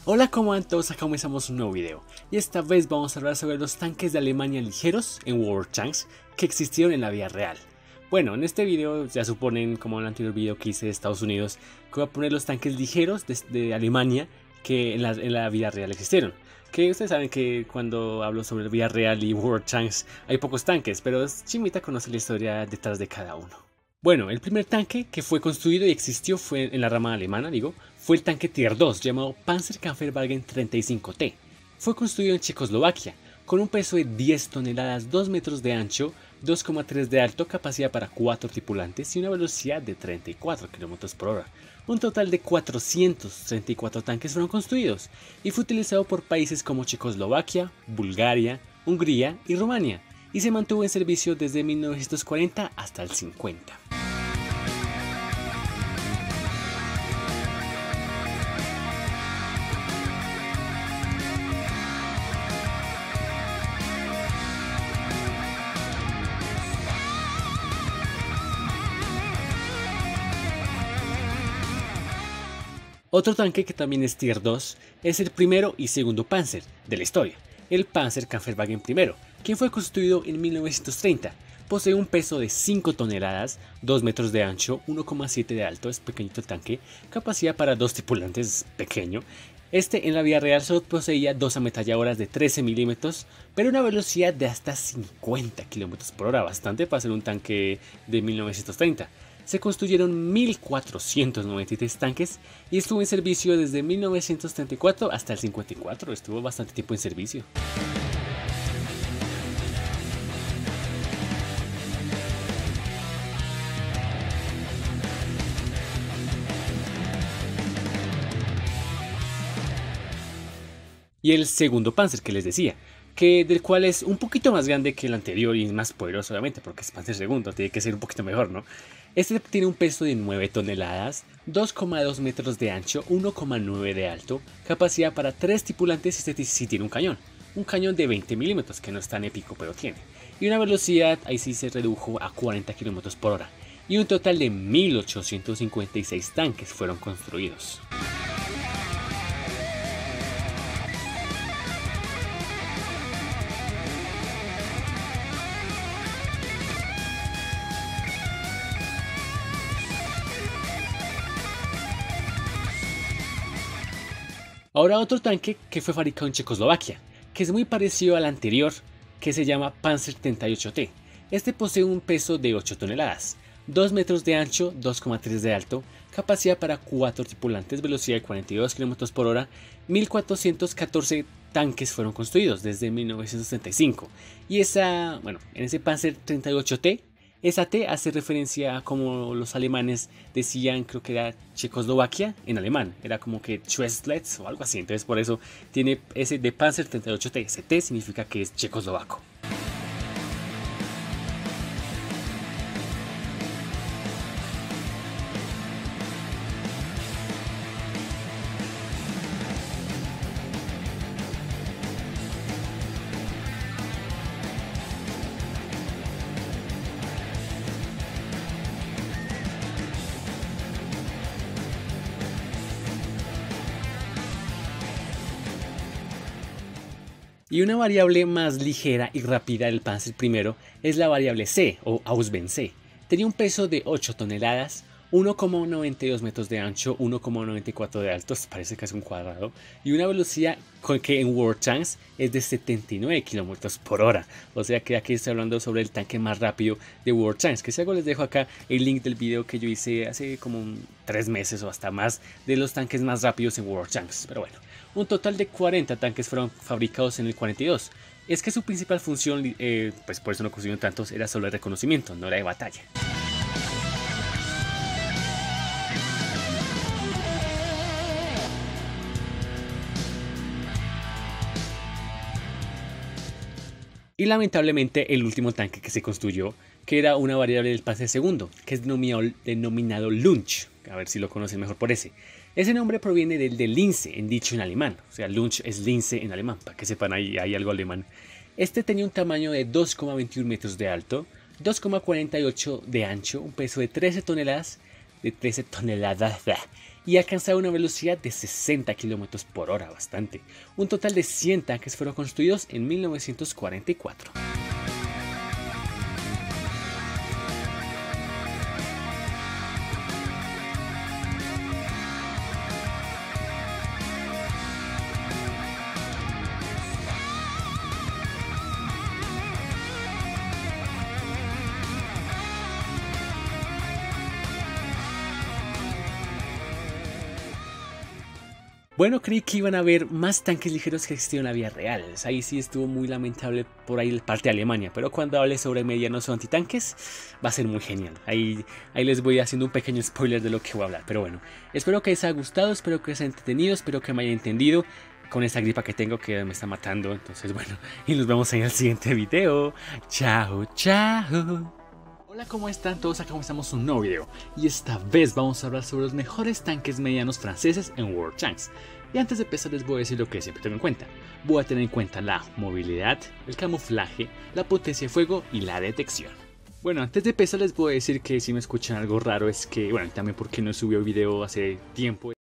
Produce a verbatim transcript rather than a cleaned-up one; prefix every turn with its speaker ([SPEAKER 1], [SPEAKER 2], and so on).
[SPEAKER 1] Hola, ¿cómo van todos? Acá comenzamos un nuevo video y esta vez vamos a hablar sobre los tanques de Alemania ligeros en World of Tanks que existieron en la vida real. Bueno, en este video ya suponen, como en el anterior video que hice de Estados Unidos, que voy a poner los tanques ligeros de, de Alemania que en la, en la vida real existieron. Que ustedes saben que cuando hablo sobre la vida real y World of Tanks hay pocos tanques, pero es chimita conocer la historia detrás de cada uno. Bueno, el primer tanque que fue construido y existió fue en la rama alemana, digo, fue el tanque Tier dos llamado Panzerkampfwagen treinta y cinco T. Fue construido en Checoslovaquia, con un peso de diez toneladas, dos metros de ancho, dos coma tres de alto, capacidad para cuatro tripulantes y una velocidad de treinta y cuatro kilómetros por hora. Un total de cuatrocientos treinta y cuatro tanques fueron construidos y fue utilizado por países como Checoslovaquia, Bulgaria, Hungría y Rumania, y se mantuvo en servicio desde mil novecientos cuarenta hasta el cincuenta. Otro tanque que también es Tier dos es el primero y segundo Panzer de la historia, el Panzerkampfwagen I, quien fue construido en mil novecientos treinta. Posee un peso de cinco toneladas, dos metros de ancho, uno coma siete de alto, es pequeñito el tanque, capacidad para dos tripulantes, pequeño. Este en la vida real solo poseía dos ametralladoras de trece milímetros, pero una velocidad de hasta cincuenta kilómetros por hora, bastante para ser un tanque de mil novecientos treinta. Se construyeron mil cuatrocientos noventa y tres tanques y estuvo en servicio desde mil novecientos treinta y cuatro hasta el cincuenta y cuatro, estuvo bastante tiempo en servicio. Y el segundo Panzer que les decía, que del cual es un poquito más grande que el anterior y más poderoso obviamente, porque es Panzer segundo, tiene que ser un poquito mejor, ¿no? Este tiene un peso de nueve toneladas, dos coma dos metros de ancho, uno coma nueve de alto, capacidad para tres tripulantes y este sí tiene un cañón, un cañón de veinte milímetros, que no es tan épico pero tiene, y una velocidad ahí sí se redujo a cuarenta kilómetros por hora, y un total de mil ochocientos cincuenta y seis tanques fueron construidos. Ahora otro tanque que fue fabricado en Checoslovaquia, que es muy parecido al anterior, que se llama Panzer treinta y ocho T. Este posee un peso de ocho toneladas, dos metros de ancho, dos coma tres de alto, capacidad para cuatro tripulantes, velocidad de cuarenta y dos kilómetros por hora, mil cuatrocientos catorce tanques fueron construidos desde mil novecientos treinta y cinco. Y esa, bueno, en ese Panzer treinta y ocho T, esa T hace referencia a como los alemanes decían, creo que era Checoslovaquia en alemán, era como que Schweslets o algo así, entonces por eso tiene ese de Panzer treinta y ocho T, ese T significa que es checoslovaco. Y una variable más ligera y rápida del Panzer I es la variable C o Ausben C. Tenía un peso de ocho toneladas, uno coma noventa y dos metros de ancho, uno coma noventa y cuatro de alto, parece casi un cuadrado, y una velocidad que en World Tanks es de setenta y nueve kilómetros por hora. O sea que aquí estoy hablando sobre el tanque más rápido de World Tanks, que si algo les dejo acá el link del video que yo hice hace como tres meses o hasta más de los tanques más rápidos en World Tanks. Pero bueno, un total de cuarenta tanques fueron fabricados en el cuarenta y dos. Es que su principal función, eh, pues por eso no construyeron tantos, era solo el reconocimiento, no era de batalla. Y lamentablemente el último tanque que se construyó, que era una variable del Panzer segundo, que es denominado, denominado Lunch, a ver si lo conocen mejor por ese. Ese nombre proviene del de Lince, en dicho en alemán, o sea, Lunch es Lince en alemán, para que sepan ahí hay algo alemán. Este tenía un tamaño de dos coma veintiuno metros de alto, dos coma cuarenta y ocho de ancho, un peso de trece toneladas, de trece toneladas y alcanzaba una velocidad de sesenta kilómetros por hora, bastante. Un total de cien tanques fueron construidos en mil novecientos cuarenta y cuatro. Bueno, creí que iban a haber más tanques ligeros que existían en la vida real. Ahí sí estuvo muy lamentable por ahí el parte de Alemania. Pero cuando hable sobre medianos o antitanques, va a ser muy genial. Ahí, ahí les voy haciendo un pequeño spoiler de lo que voy a hablar. Pero bueno, espero que les haya gustado, espero que les haya entretenido, espero que me haya entendido con esta gripa que tengo que me está matando. Entonces bueno, y nos vemos en el siguiente video. Chao, chao. Hola, ¿cómo están todos? Acá comenzamos un nuevo video y esta vez vamos a hablar sobre los mejores tanques medianos franceses en World of Tanks. Y antes de empezar les voy a decir lo que siempre tengo en cuenta. Voy a tener en cuenta la movilidad, el camuflaje, la potencia de fuego y la detección. Bueno, antes de empezar les voy a decir que si me escuchan algo raro es que, bueno, también porque no subí video hace tiempo.